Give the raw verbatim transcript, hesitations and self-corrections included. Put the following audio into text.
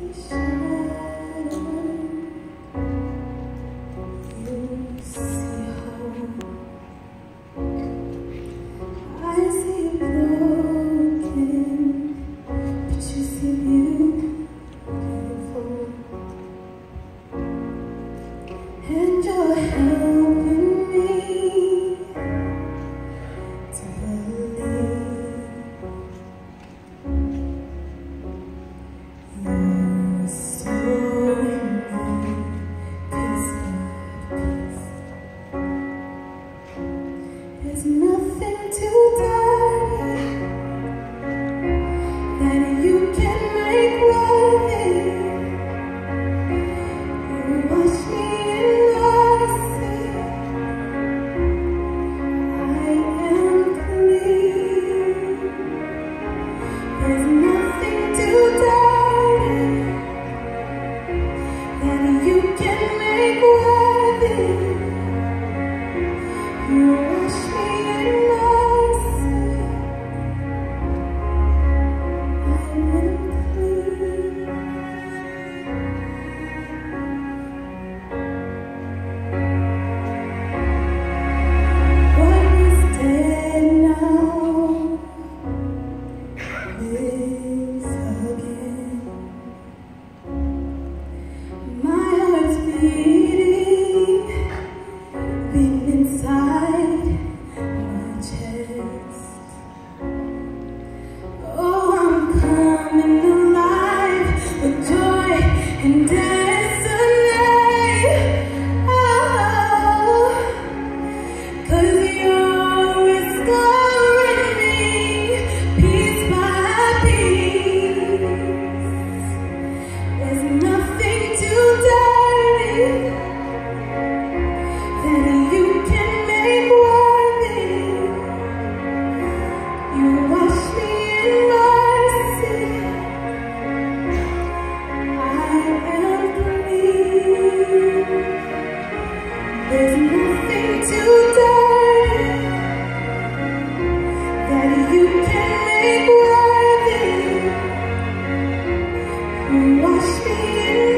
And you're helping me to believe you're restoring me piece by piece. There's nothing too dirty that you can make worthy. You wash me in mercy. I am clean. There's nothing too dirty that you can make worthy. You wash me in mercy. I am clean. What is dead now lives again. My heart's beating deep inside my chest. Oh, I'm coming alive with joy and destiny. Oh, 'cause you're restoring me piece by piece. There's nothing too dirty that you can make worthy. You wash me in mercy. I am clean. There's nothing too dirty that you can make worthy. You wash me in